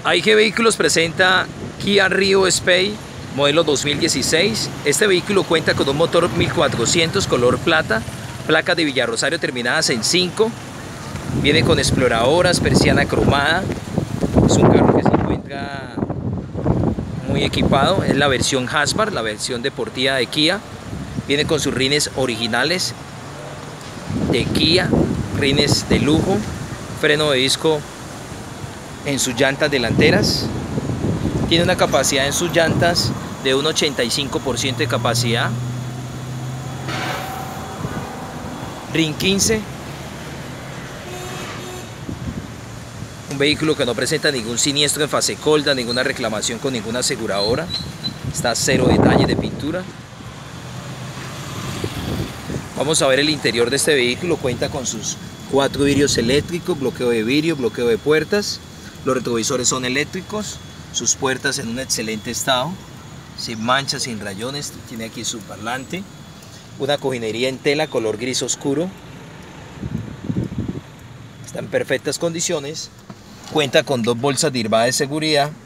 AIG Vehículos presenta Kia Rio Spey modelo 2016. Este vehículo cuenta con un motor 1400 color plata, placas de Villarrosario terminadas en 5. Viene con exploradoras, persiana cromada. Es un carro que se encuentra muy equipado. Es la versión Hatchback, la versión deportiva de Kia. Viene con sus rines originales de Kia, rines de lujo, freno de disco en sus llantas delanteras. Tiene una capacidad en sus llantas de un 85% de capacidad. RIN 15. Un vehículo que no presenta ningún siniestro en fase colda, ninguna reclamación con ninguna aseguradora. Está cero detalles de pintura. Vamos a ver el interior de este vehículo. Cuenta con sus 4 vidrios eléctricos, bloqueo de vidrio, bloqueo de puertas. Los retrovisores son eléctricos. Sus puertas en un excelente estado, sin manchas, sin rayones. Tiene aquí su parlante. Una cojinería en tela color gris oscuro. Está en perfectas condiciones. Cuenta con 2 bolsas de airbag de seguridad.